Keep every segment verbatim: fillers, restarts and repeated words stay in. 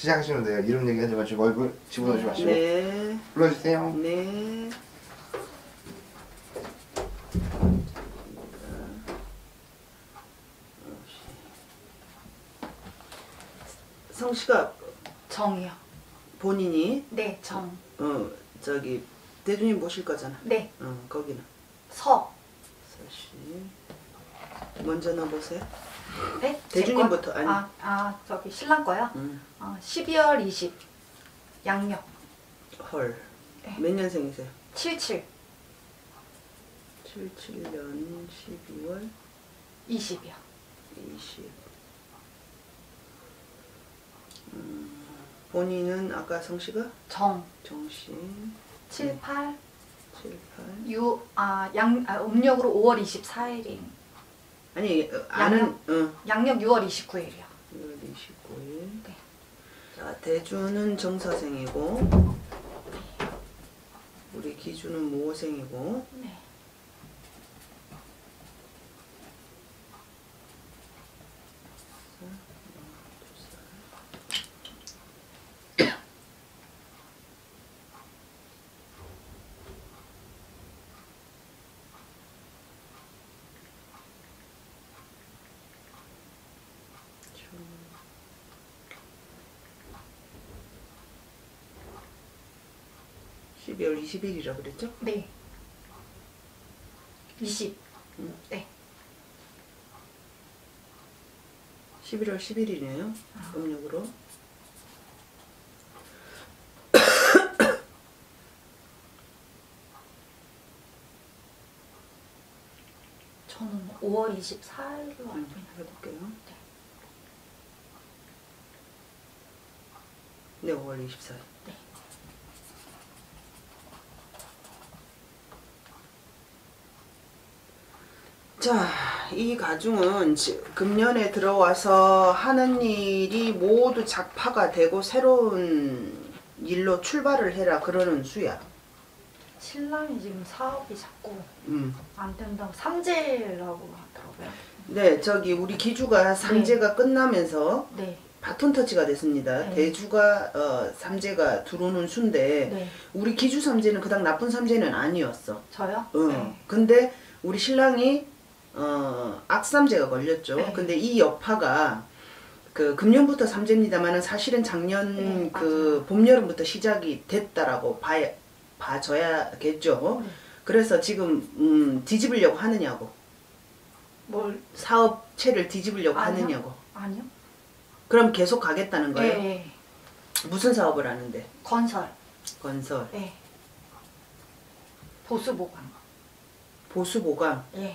시작하시면 돼요. 이름 얘기하지 마시고 얼굴 집어넣지 마시고. 네. 불러주세요. 네. 성씨가 정이요. 본인이 네, 정. 어 저기 대주님 모실 거잖아. 네. 어 거기는 서. 서씨 먼저 넣어보세요. 네? 대주님부터. 아니. 아, 아 저기 신랑 거요? 응. 어, 십이월 이십. 양력. 헐. 네. 몇 년생이세요? 칠칠. 칠칠 년 십이월 이십이요. 이십. 음, 본인은 아까 성씨가? 정. 정씨. 칠팔. 칠팔. 유, 아, 양, 아, 음력으로 오월 이십사일인. 아니, 어, 아는, 어. 양력 유월 이십구일이요. 유월 이십구일. 네. 자, 대주는 정사생이고, 우리 기주는 모생이고, 네. 십이월 이십일이라 그랬죠? 네. 이십. 응. 네. 십일월 십일이네요. 아. 음력으로. 저는 오월 이십사일로 알고 응, 있는데. 해볼게요. 네. 네, 오월 이십사일. 네. 자, 이 가중은 금년에 들어와서 하는 일이 모두 작파가 되고 새로운 일로 출발을 해라 그러는 수야. 신랑이 지금 사업이 자꾸 음. 안 된다고 삼재라고 하더라고요. 네, 저기 우리 기주가 삼재가 끝나면서 네. 바톤 터치가 됐습니다. 네. 대주가 어, 삼재가 들어오는 수인데 네. 우리 기주 삼재는 그닥 나쁜 삼재는 아니었어. 저요? 어. 네. 근데 우리 신랑이 어, 악삼재가 걸렸죠. 네. 근데 이 여파가 그 금년부터 삼재입니다만은 사실은 작년 네, 그 봄 여름부터 시작이 됐다라고 봐 봐줘야겠죠. 네. 그래서 지금 음, 뒤집으려고 하느냐고. 뭘? 사업체를 뒤집으려고 아니요. 하느냐고. 아니요. 그럼 계속 가겠다는 거예요? 네. 무슨 사업을 하는데? 건설. 건설. 네. 보수 보관. 보수 보강. 네.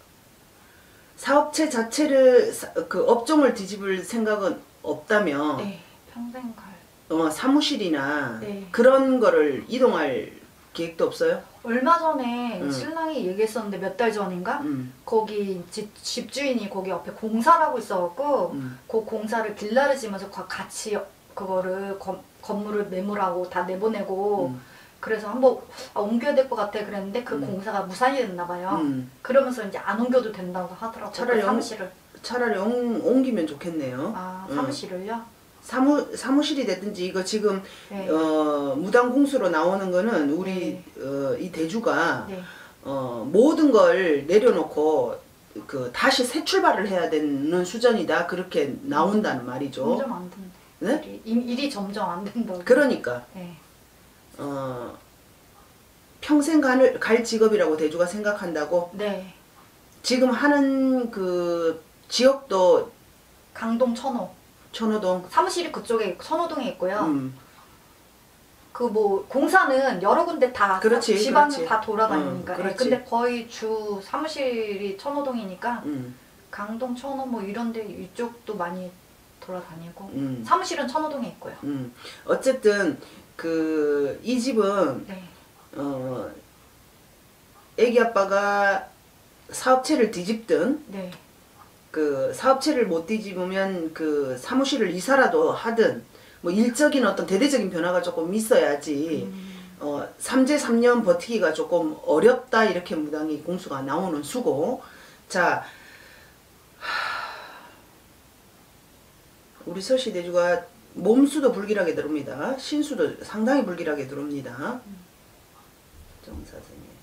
사업체 자체를 사, 그 업종을 뒤집을 생각은 없다면 네. 평생 갈. 어, 사무실이나 네. 그런 거를 이동할 계획도 없어요? 얼마 전에 음. 신랑이 얘기했었는데 몇 달 전인가? 음. 거기 집, 집주인이 거기 옆에 공사를 하고 있어갖고 음. 그 공사를 빌라를 지면서 같이 그거를 건, 건물을 매물하고 다 내보내고 음. 그래서 한번 아, 옮겨야 될 것 같아 그랬는데 그 음. 공사가 무산이 됐나 봐요. 음. 그러면서 이제 안 옮겨도 된다고 하더라고요. 차라리 그 사무실을. 차라리 옮, 옮기면 좋겠네요. 아, 음. 사무실을요? 사무, 사무실이 됐든지 이거 지금 네. 어, 무당 공수로 나오는 거는 우리 네. 어, 이 대주가 네. 어, 모든 걸 내려놓고 그 다시 새 출발을 해야 되는 수준이다 그렇게 나온다는 말이죠. 점점 안 된다. 네? 일이, 일이 점점 안 된다고. 그러니까 네. 어, 평생 갈, 갈 직업이라고 대주가 생각한다고. 네. 지금 하는 그 지역도 강동 천호. 천호동. 사무실이 그쪽에 천호동에 있고요. 음. 그 뭐 공사는 여러 군데 다 그렇지, 지방 그렇지. 다 돌아다니니까. 음, 예, 그렇지. 근데 거의 주 사무실이 천호동이니까 음. 강동, 천호 뭐 이런데 이쪽도 많이 돌아다니고 음. 사무실은 천호동에 있고요. 음. 어쨌든 그 이 집은 네. 어 애기 아빠가 사업체를 뒤집든 네. 그 사업체를 못 뒤집으면 그 사무실을 이사라도 하든 뭐 일적인 어떤 대대적인 변화가 조금 있어야지 음. 어 삼재 삼 년 버티기가 조금 어렵다 이렇게 무당이 공수가 나오는 수고. 자, 우리 서씨 대주가 몸수도 불길하게 들어옵니다. 신수도 상당히 불길하게 들어옵니다. 정사생에.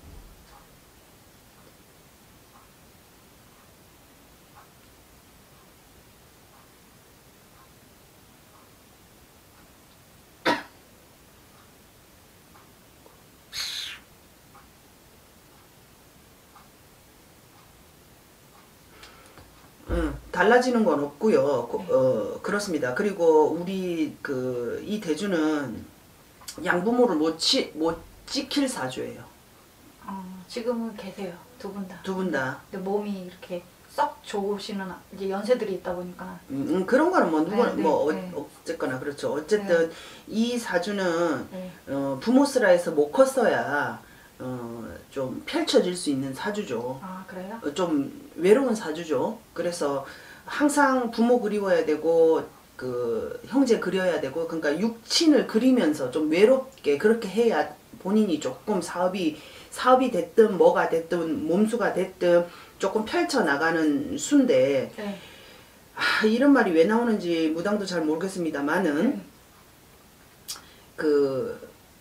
응, 달라지는 건 없고요. 고- 어, 그렇습니다. 그리고 우리 그 이 대주는 양부모를 못, 치, 못 지킬 사주예요. 어, 지금은 계세요. 두 분 다. 두 분 다. 근데 몸이 이렇게 썩 좋으시는 이제 연세들이 있다 보니까. 음, 음, 그런 거는 뭐 누구 네, 네, 뭐 어, 네. 어쨌거나 그렇죠. 어쨌든 이 사주는 네. 어, 부모스라에서 못 컸어야 어, 좀 펼쳐질 수 있는 사주죠. 아 그래요? 어, 좀 외로운 사주죠. 그래서 항상 부모 그리워야 되고 그 형제 그려야 되고 그러니까 육친을 그리면서 좀 외롭게 그렇게 해야 본인이 조금 사업이 사업이 됐든 뭐가 됐든 몸수가 됐든 조금 펼쳐 나가는 수인데 네. 아, 이런 말이 왜 나오는지 무당도 잘 모르겠습니다만은 네. 그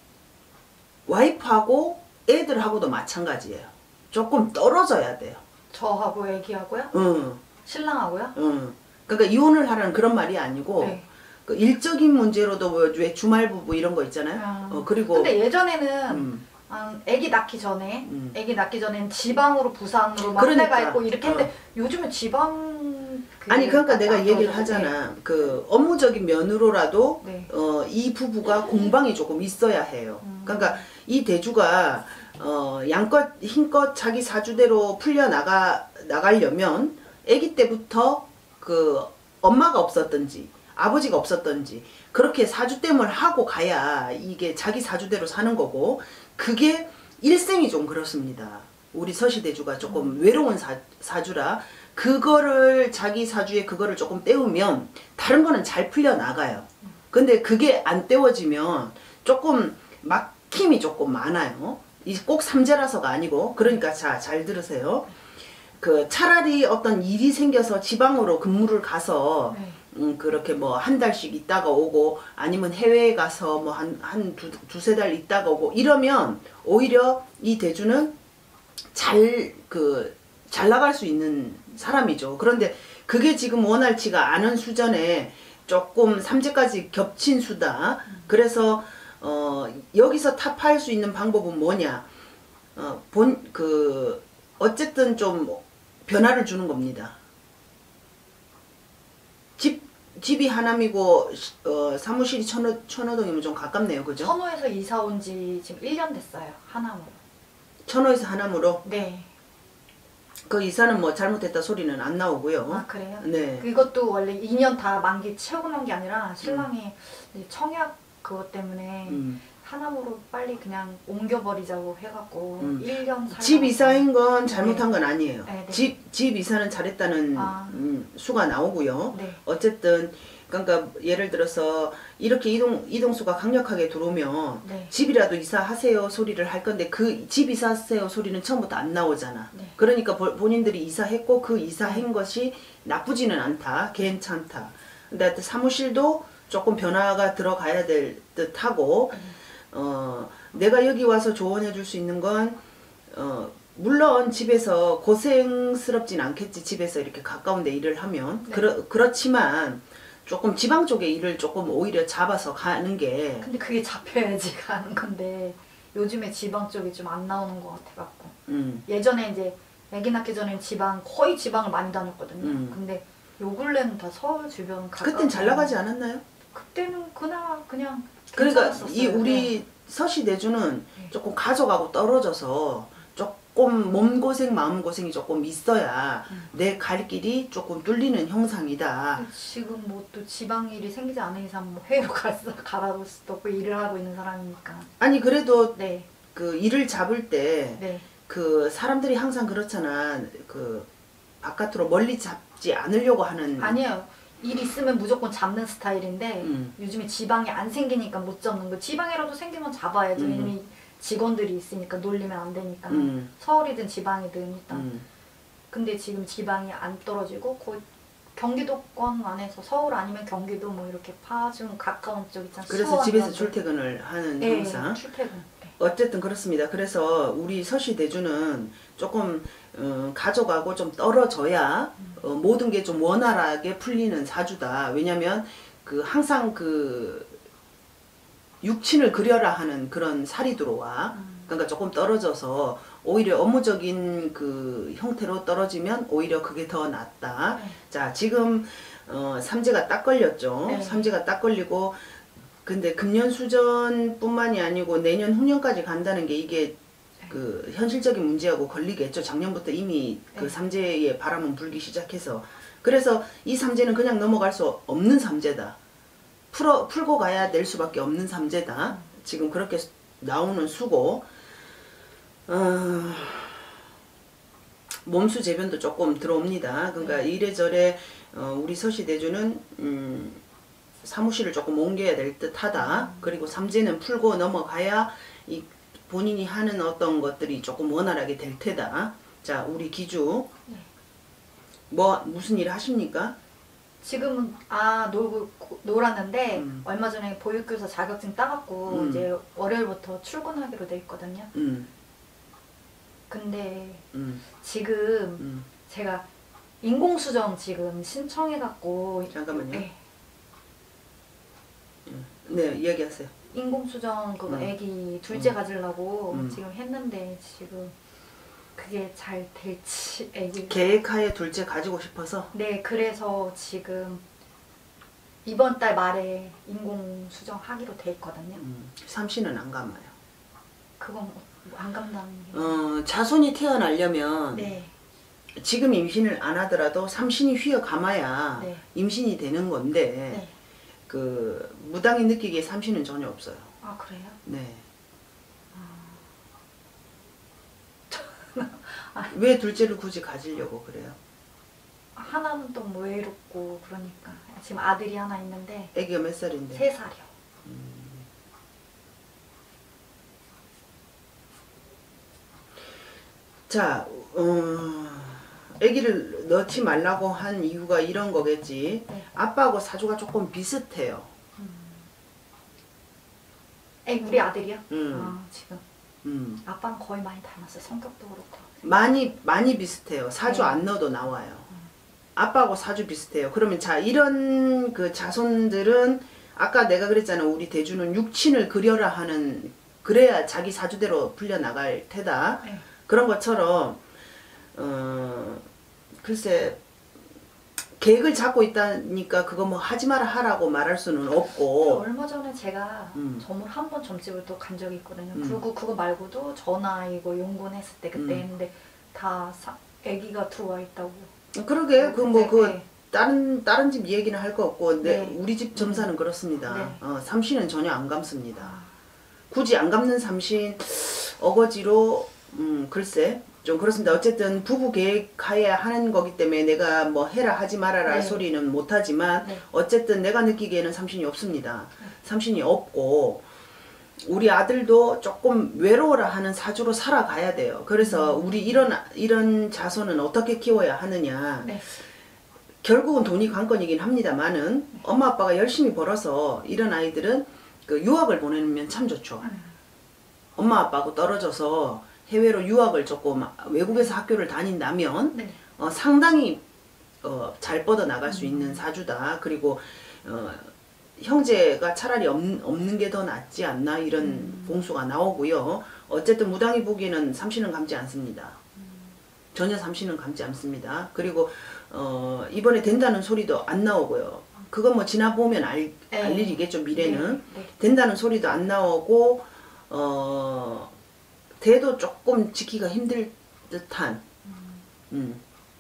와이프하고 애들하고도 마찬가지예요. 조금 떨어져야 돼요. 저하고 애기하고요? 응, 신랑하고요? 응. 그러니까 이혼을 하라는 그런 말이 아니고 네. 그 일적인 문제로도 뭐 왜 주말 부부 이런 거 있잖아요. 아. 어 그리고 근데 예전에는 음, 음, 애기 낳기 전에 음. 애기 낳기 전엔 지방으로 부산으로 막 그러니까. 내가 있고 이렇게 했는데 어. 요즘은 지방 그게 아니 그러니까 안 내가 얘기를 떨어져서. 하잖아. 그 업무적인 면으로라도 네. 어, 이 부부가 공방이 조금 있어야 해요. 음. 그러니까 이 대주가 어, 양껏 힘껏 자기 사주대로 풀려 나가 나가려면 아기 때부터 그 엄마가 없었던지 아버지가 없었던지 그렇게 사주땜을 하고 가야 이게 자기 사주대로 사는 거고 그게 일생이 좀 그렇습니다. 우리 서시대주가 조금 외로운 사, 사주라 그거를 자기 사주에 그거를 조금 떼우면 다른 거는 잘 풀려 나가요. 근데 그게 안 떼워지면 조금 막힘이 조금 많아요. 이 꼭 삼재라서가 아니고 그러니까 자 잘 들으세요. 그 차라리 어떤 일이 생겨서 지방으로 근무를 가서 네. 음 그렇게 뭐 한 달씩 있다가 오고 아니면 해외에 가서 뭐 한 한 두 두세 달 있다가 오고 이러면 오히려 이 대주는 잘 그 잘 나갈 수 있는 사람이죠. 그런데 그게 지금 원활치가 않은 수전에 조금 삼재까지 겹친 수다. 그래서 어 여기서 타파할 수 있는 방법은 뭐냐? 어 본 그 어쨌든 좀 변화를 주는 겁니다. 집 집이 하남이고 어 사무실이 천호 천호동이면 좀 가깝네요, 그죠? 천호에서 이사 온 지 지금 일 년 됐어요. 하남으로. 천호에서 하남으로 네. 그 이사는 뭐 잘못했다 소리는 안 나오고요. 아 그래요? 네. 그것도 원래 이 년 다 만기 채우고 난 게 아니라 신랑이 이제 청약 그것 때문에 음. 하남으로 빨리 그냥 옮겨버리자고 해갖고 음. 일 년 살다가 집 이사인 건 잘못한 건 아니에요. 네, 네. 집, 집 이사는 잘했다는 아. 음, 수가 나오고요. 네. 어쨌든 그러니까 예를 들어서 이렇게 이동 이동수가 강력하게 들어오면 네. 집이라도 이사하세요 소리를 할 건데 그 집 이사하세요 소리는 처음부터 안 나오잖아. 네. 그러니까 보, 본인들이 이사했고 그 이사한 것이 나쁘지는 않다. 괜찮다. 근데 하여튼 사무실도 조금 변화가 들어가야 될 듯하고 어, 내가 여기 와서 조언해 줄 수 있는 건 어, 물론 집에서 고생스럽진 않겠지. 집에서 이렇게 가까운 데 일을 하면. 네. 그러, 그렇지만 조금 지방 쪽에 일을 조금 오히려 잡아서 가는 게 근데 그게 잡혀야지 가는 건데 요즘에 지방 쪽이 좀 안 나오는 것 같아갖고 음, 예전에 이제 아기 낳기 전엔 지방 거의 지방을 많이 다녔거든요. 음. 근데 요 근래는 다 서울 주변 가까운 그땐 잘 나가지 않았나요? 그때는 그나마 그냥 그러니까 괜찮았었어요. 이 우리 네. 서시대주는 네. 조금 가족하고 떨어져서 조금 몸고생 마음고생이 조금 있어야 음. 내 갈 길이 조금 뚫리는 형상이다. 지금 뭐 또 지방 일이 생기지 않은 이상 뭐 해외로 가서 가라고 수도 없고 일을 하고 있는 사람이니까. 아니 그래도 네, 그 일을 잡을 때 네, 그 사람들이 항상 그렇잖아. 그 바깥으로 멀리 잡지 않으려고 하는. 아니에요. 일 있으면 무조건 잡는 스타일인데 음. 요즘에 지방이 안 생기니까 못 잡는 거. 지방이라도 생기면 잡아야지. 음. 왜냐면 직원들이 있으니까 놀리면 안 되니까. 음. 서울이든 지방이든 일단. 음. 근데 지금 지방이 안 떨어지고 곧 경기도권 안에서 서울 아니면 경기도 뭐 이렇게 파주 가까운 쪽 있잖아요. 그래서 수원 집에서 이런 데. 출퇴근을 하는 네, 항상. 출퇴근. 네. 어쨌든 그렇습니다. 그래서 우리 서시대주는 조금 어, 가족하고 좀 떨어져야 어, 모든 게 좀 원활하게 풀리는 사주다. 왜냐면 그 항상 그 육친을 그려라 하는 그런 살이 들어와. 그러니까 조금 떨어져서 오히려 업무적인 그 형태로 떨어지면 오히려 그게 더 낫다. 네. 자, 지금 어, 삼재가 딱 걸렸죠. 네. 삼재가 딱 걸리고 근데 금년수전뿐만이 아니고 내년 후년까지 간다는 게 이게 그 현실적인 문제하고 걸리겠죠. 작년부터 이미 그 네. 삼재의 바람은 불기 시작해서 그래서 이 삼재는 그냥 넘어갈 수 없는 삼재다. 풀어 풀고 가야 될 수밖에 없는 삼재다. 지금 그렇게 나오는 수고. 어, 몸수 재변도 조금 들어옵니다. 그러니까 네. 이래저래 어, 우리 서시대주는 음, 사무실을 조금 옮겨야 될 듯하다. 그리고 삼재는 풀고 넘어가야 이 본인이 하는 어떤 것들이 조금 원활하게 될 테다. 자, 우리 기주 네. 뭐 무슨 일 하십니까? 지금은 아 놀고 놀았는데 음. 얼마 전에 보육교사 자격증 따갖고 음. 이제 월요일부터 출근하기로 돼 있거든요. 음, 근데 음, 지금 음. 제가 인공수정 지금 신청해갖고 잠깐만요. 네, 네, 이야기하세요. 인공수정 그거 음. 애기 둘째 음. 가지려고 음. 지금 했는데 지금 그게 잘 될지 애기 계획하에 둘째 가지고 싶어서. 네 그래서 지금 이번 달 말에 인공수정 하기로 돼 있거든요. 음, 삼씨는 안 감아요. 그건 안 감다는 게 어, 자손이 태어나려면 네. 지금 임신을 안 하더라도 삼신이 휘어 감아야 네. 임신이 되는 건데 네. 그 무당이 느끼기에 삼신은 전혀 없어요. 아 그래요? 네. 아. 왜 둘째를 굳이 가지려고 그래요? 하나는 또 뭐 외롭고 그러니까 지금 아들이 하나 있는데 애기가 몇 살인데? 세 살이요. 자, 어, 애기를 넣지 말라고 한 이유가 이런 거겠지. 네. 아빠하고 사주가 조금 비슷해요. 애 우리 아들이요? 음. 아 지금 음. 아빠랑 거의 많이 닮았어요. 성격도 그렇고. 많이 많이 비슷해요. 사주 네. 안 넣어도 나와요. 아빠하고 사주 비슷해요. 그러면 자 이런 그 자손들은 아까 내가 그랬잖아. 우리 대주는 육친을 그려라 하는 그래야 자기 사주대로 풀려 나갈 테다. 네. 그런 것처럼 어 글쎄 계획을 잡고 있다니까 그거 뭐 하지 마라 하라고 말할 수는 없고. 얼마 전에 제가 음. 점을 한 번 점집을 또 간 적이 있거든요. 음. 그리고 그거 말고도 전화 이거 용곤했을 때 그때 음. 했는데 다 사, 아기가 들어와 있다고. 그러게 그 뭐 네, 그 네. 다른 다른 집 얘기는 할 거 없고 내 네. 우리 집 점사는 그렇습니다. 네. 어, 삼신은 전혀 안 감습니다. 아, 굳이 안 감는 삼신 어거지로 음 글쎄 좀 그렇습니다. 어쨌든 부부 계획하에 하는 거기 때문에 내가 뭐 해라 하지 말아라 네. 소리는 못하지만 네. 어쨌든 내가 느끼기에는 삼신이 없습니다. 삼신이 없고 우리 아들도 조금 외로워라 하는 사주로 살아가야 돼요. 그래서 우리 이런 이런 자손은 어떻게 키워야 하느냐. 네. 결국은 돈이 관건이긴 합니다만은 엄마 아빠가 열심히 벌어서 이런 아이들은 그 유학을 보내면 참 좋죠. 엄마 아빠하고 떨어져서 해외로 유학을 조금 외국에서 학교를 다닌다면 네. 어, 상당히 어, 잘 뻗어 나갈 수 있는 사주다. 그리고 어, 형제가 차라리 없, 없는 게 더 낫지 않나 이런 음. 봉수가 나오고요. 어쨌든 무당이 보기에는 삼신은 감지 않습니다. 전혀 삼신은 감지 않습니다. 그리고 어, 이번에 된다는 소리도 안 나오고요. 그건 뭐 지나보면 알, 네. 알 일이겠죠. 미래는. 네. 네. 된다는 소리도 안 나오고 어, 돼도 조금 지키기가 힘들 듯한 음.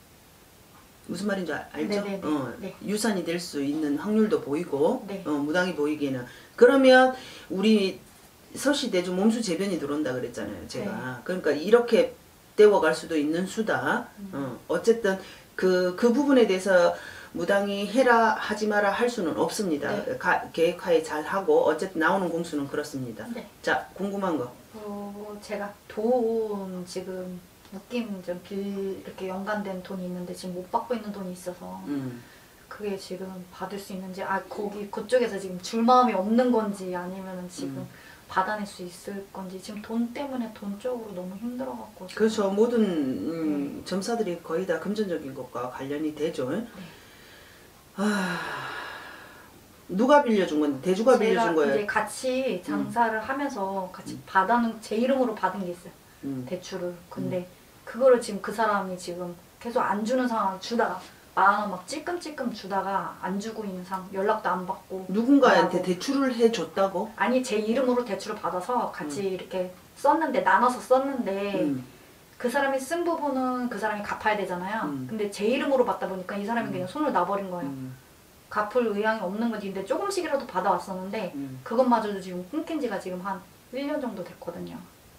무슨 말인지 알- 알죠? 네네네. 어, 네. 유산이 될 수 있는 확률도 보이고 네. 어, 무당이 보이기에는 그러면 우리 서시대주 몸수 재변이 들어온다 그랬잖아요. 제가. 네. 그러니까 이렇게 떼워갈 수도 있는 수다. 음. 어, 어쨌든 그, 그 부분에 대해서 무당이 해라 하지 마라 할 수는 없습니다. 네. 가, 계획하에 잘 하고 어쨌든 나오는 공수는 그렇습니다. 네. 자, 궁금한 거. 어, 제가 돈 지금 묶임 좀 빌 이렇게 연관된 돈이 있는데 지금 못 받고 있는 돈이 있어서 음. 그게 지금 받을 수 있는지, 아 거기 그쪽에서 지금 줄 마음이 없는 건지 아니면은 지금 음. 받아낼 수 있을 건지 지금 돈 때문에 돈 쪽으로 너무 힘들어갖고 지금. 그렇죠. 모든 음, 점사들이 거의 다 금전적인 것과 관련이 되죠. 아, 누가 빌려준 건데? 대주가 빌려준 제가 거예요? 이제 같이 장사를 하면서 같이 받아는 제 이름으로 받은 게 있어요. 음. 대출을. 근데 그거를 지금 그 사람이 지금 계속 안 주는 상황, 주다가 만 원 막 찔끔찔끔 주다가 안 주고 있는 상황, 연락도 안 받고. 누군가한테 안 하고. 대출을 해줬다고? 아니 제 이름으로 대출을 받아서 같이 이렇게 썼는데, 나눠서 썼는데 음. 그 사람이 쓴 부분은 그 사람이 갚아야 되잖아요. 음. 근데 제 이름으로 받다 보니까 이 사람이 그냥 손을 놔버린 거예요. 음. 갚을 의향이 없는 거지. 근데 조금씩이라도 받아왔었는데 음. 그것마저도 지금 끊긴 지가 지금 한 일 년 정도 됐거든요.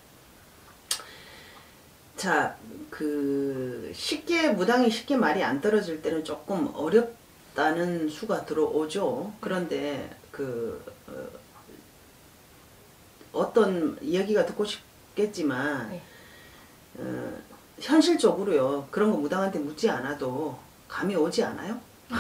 자, 그 쉽게 무당이 쉽게 말이 안 떨어질 때는 조금 어렵다는 수가 들어오죠. 그런데 그 어, 어떤 이야기가 듣고 싶겠지만 네. 어, 현실적으로요. 그런 거 무당한테 묻지 않아도 감이 오지 않아요?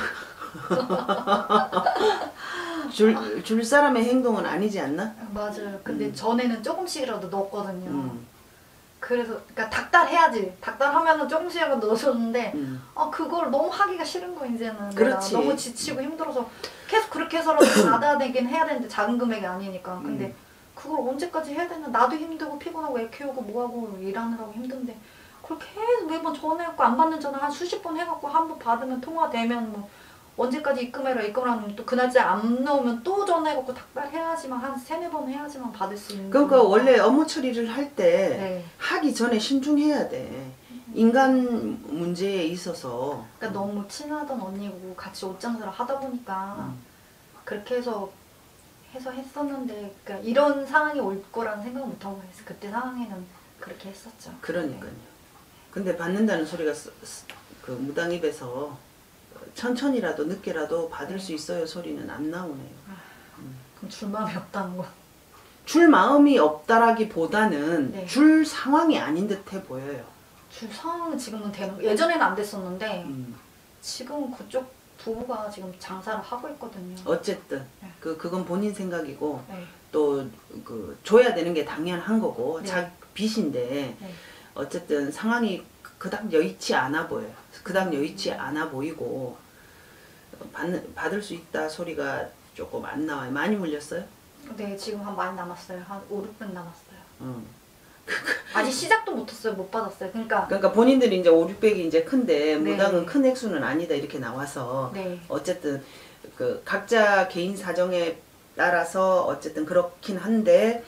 줄, 줄 사람의 행동은 아니지 않나? 맞아요. 근데 음. 전에는 조금씩이라도 넣었거든요. 음, 그래서 그러니까 닥달해야지. 닥달하면은 조금씩이라도 넣어줬는데 음. 아 그걸 너무 하기가 싫은 거 이제는. 그렇지. 내가 너무 지치고 힘들어서 계속 그렇게 해서라도 받아야 되긴 해야 되는데 작은 금액이 아니니까. 근데 음. 그걸 언제까지 해야 되나. 나도 힘들고 피곤하고 애 키우고 뭐하고 일하느라고 힘든데 그걸 계속 매번 전화해갖고 안 받는 전화 한 수십 번 해갖고 한 번 받으면 통화되면 뭐 언제까지 입금해라 입금하면 또 그 날짜에 안 나오면 또 전화해갖고 닥달해야지만 한 세네 번 해야지만 받을 수 있는. 그러니까 거니까. 원래 업무 처리를 할 때 네. 하기 전에 신중해야 돼. 인간 문제에 있어서. 그러니까 너무 친하던 언니고 같이 옷장사를 하다 보니까 음. 그렇게 해서 해서 했었는데 그러니까 이런 상황이 올 거라는 생각을 못 하고 했어. 그때 상황에는 그렇게 했었죠. 그러니까요. 근데 받는다는 소리가 스- 스- 그 무당 입에서 천천히라도 늦게라도 받을 네. 수 있어요 소리는 안 나오네요. 그럼 줄 마음이 없다는 거. 줄 마음이 없다라기보다는 네. 줄 상황이 아닌 듯해 보여요. 줄 상황은 지금은 되는 거. 예전에는 안 됐었는데 음. 지금 그쪽 부부가 지금 장사를 하고 있거든요. 어쨌든 네. 그 그건 본인 생각이고 네. 또 그 줘야 되는 게 당연한 거고 네. 자 빚인데 네. 어쨌든 상황이 그닥 여의치 않아 보여요. 그닥 여의치 않아 보이고 받는, 받을 수 있다 소리가 조금 안 나와요. 많이 물렸어요? 네, 지금 한 많이 남았어요. 한 오, 육백 남았어요. 응. 아직 시작도 못했어요. 못 받았어요. 그러니까 그러니까 본인들이 이제 오, 육백이 이제 큰데 네. 무당은 큰 액수는 아니다 이렇게 나와서 네. 어쨌든 그 각자 개인 사정에 따라서 어쨌든 그렇긴 한데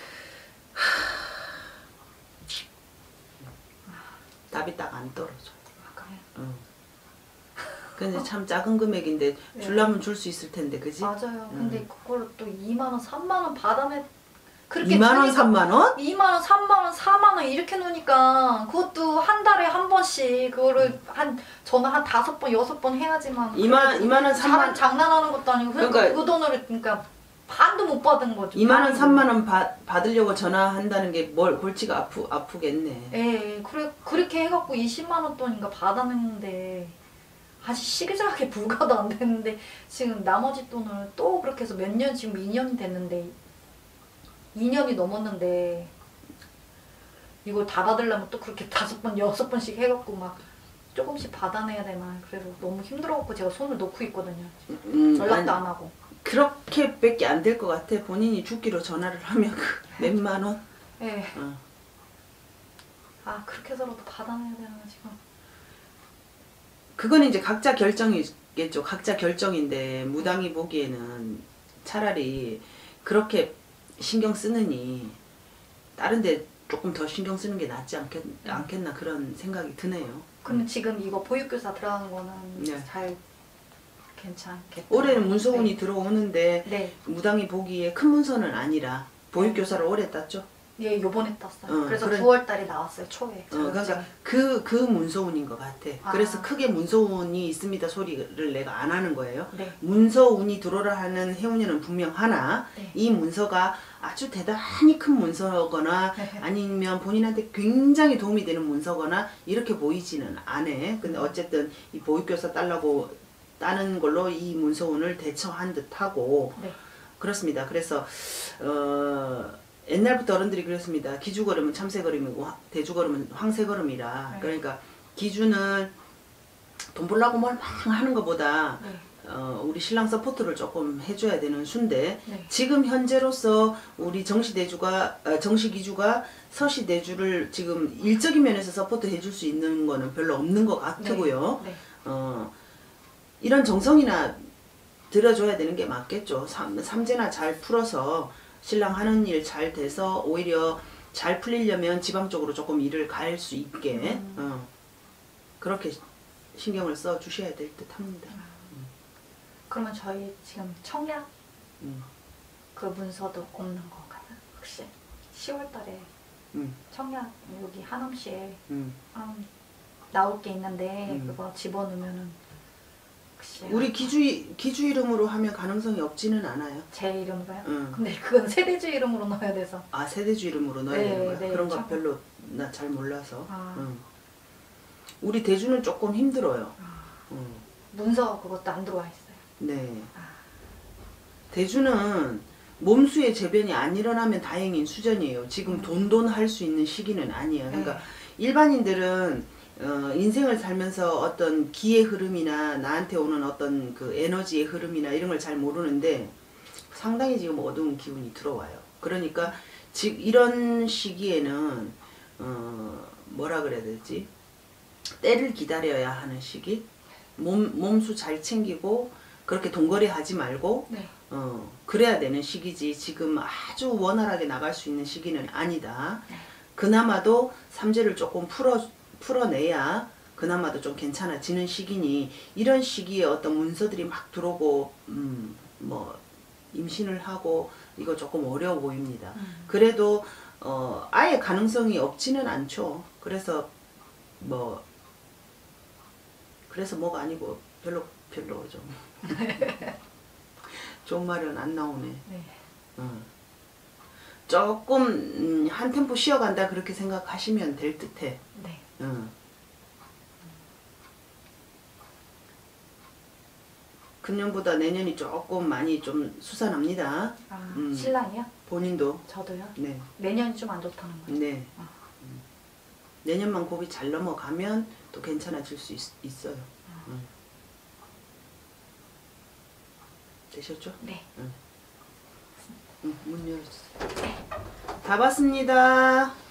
하... 답이 딱 안 떨어져. 아까요. 응. 근데 참 작은 금액인데 네. 줄라면 줄 수 있을 텐데 그지? 맞아요. 음. 근데 그걸 또 이만 원, 삼만 원 받아내 그렇게 이만 원, 주니까 삼만 원? 이만 원, 삼만 원, 사만 원 이렇게 놓으니까 그것도 한 달에 한 번씩 그거를 한 저는 한 다섯 번, 여섯 번 해야지만 이만 이만 원, 삼만 장, 장난하는 것도 아니고 그러니까, 그러니까 그 돈을 그러니까 반도 못 받은 거죠. 이만 원, 반도. 삼만 원 받, 받으려고 전화한다는 게 뭘 골치가 아프 아프겠네. 예, 그래 그렇게 해갖고 이십만 원 돈인가 받아냈는데 아직 시기자하게 불가도 안 됐는데 지금 나머지 돈을 또 그렇게 해서 몇 년 지금 이 년이 됐는데 이 년이 넘었는데 이걸 다 받으려면 또 그렇게 다섯 번 여섯 번씩 해갖고 막 조금씩 받아내야 되나 그래서 너무 힘들어갖고 제가 손을 놓고 있거든요. 음, 연락도 아니, 안 하고. 그렇게밖에 안 될 것 같아. 본인이 죽기로 전화를 하면 그 몇만 원? 예. 어. 아 그렇게 해서라도 받아내야 되나 지금. 그건 이제 각자 결정이겠죠. 각자 결정인데 무당이 보기에는 차라리 그렇게 신경 쓰느니 다른 데 조금 더 신경 쓰는 게 낫지 않겠, 않겠나 그런 생각이 드네요. 그러면 지금 이거 보육교사 들어가는 거는 네. 잘 괜찮겠다. 올해는 문서운이 들어오는데 네. 무당이 보기에 큰 문서는 아니라 보육교사를 올해 땄죠. 예, 요번에 땄어요. 어, 그래서 그래. 구월 달에 나왔어요, 초에. 어, 그러니까 자격증. 그, 그 문서운인 것 같아. 아. 그래서 크게 문서운이 있습니다 소리를 내가 안 하는 거예요. 네. 문서운이 들어오라 하는 해운년은 분명 하나 네. 이 문서가 아주 대단히 큰 문서거나 네. 아니면 본인한테 굉장히 도움이 되는 문서거나 이렇게 보이지는 않아. 근데 어쨌든 이 보육교사 딸라고 따는 걸로 이 문서운을 대처한 듯하고 네. 그렇습니다. 그래서 어, 옛날부터 어른들이 그랬습니다. 기주걸음은 참새걸음이고 화- 대주걸음은 황새걸음이라. 네. 그러니까 기주는 돈 벌라고 뭘 막 하는 것보다 네. 어, 우리 신랑 서포트를 조금 해줘야 되는 순데 네. 지금 현재로서 우리 정시대주가 어, 정시기주가 서시대주를 지금 일적인 면에서 서포트 해줄 수 있는 거는 별로 없는 것 같고요. 네. 네. 어, 이런 정성이나 들어줘야 되는 게 맞겠죠. 삼, 삼재나 잘 풀어서 신랑 하는 일 잘 돼서 오히려 잘 풀리려면 지방 쪽으로 조금 일을 갈 수 있게 음. 어, 그렇게 신경을 써 주셔야 될 듯 합니다. 그러면 저희 지금 청약 음, 그 문서도 없는 건가요? 혹시 시월 달에 음, 청약 여기 하남시에 음. 음, 나올 게 있는데 음. 그거 집어넣으면은 혹시 우리 기주 기주 이름으로 하면 가능성이 없지는 않아요. 제 이름으로요? 음. 근데 그건 세대주 이름으로 넣어야 돼서. 아 세대주 이름으로 넣어야 네, 되는 거야? 네, 그런 거 참. 별로 나 잘 몰라서. 아. 음. 우리 대주는 조금 힘들어요. 아, 음. 문서 그것도 안 들어와 있어요. 네. 아, 대주는 몸수의 재변이 안 일어나면 다행인 수준이에요. 지금 음. 돈돈 할 수 있는 시기는 아니에요. 그러니까 네. 일반인들은 어, 인생을 살면서 어떤 기의 흐름이나 나한테 오는 어떤 그 에너지의 흐름이나 이런 걸 잘 모르는데 상당히 지금 어두운 기운이 들어와요. 그러니까 즉 이런 시기에는 어, 뭐라 그래야 되지? 때를 기다려야 하는 시기. 몸 몸수 잘 챙기고 그렇게 돈거래 하지 말고 네. 어, 그래야 되는 시기지 지금 아주 원활하게 나갈 수 있는 시기는 아니다. 네. 그나마도 삼재를 조금 풀어, 풀어내야 그나마도 좀 괜찮아지는 시기니 이런 시기에 어떤 문서들이 막 들어오고 음, 뭐 임신을 하고 이거 조금 어려워 보입니다. 음. 그래도 어, 아예 가능성이 없지는 않죠. 그래서 뭐 그래서 뭐가 아니고 별로 별로 좀 좋은 말은 안 나오네. 네. 어. 조금 음, 한 템포 쉬어간다 그렇게 생각하시면 될 듯해. 네. 어. 금년보다 내년이 조금 많이 좀 수산합니다. 아, 음. 신랑이요? 본인도. 저도요? 네. 내년이 좀 안 좋다는 거예요? 네. 아. 음. 내년만 고비 잘 넘어가면 또 괜찮아질 수 있, 있어요. 아. 음. 되셨죠? 네. 응, 문 열어주세요. 다 봤습니다.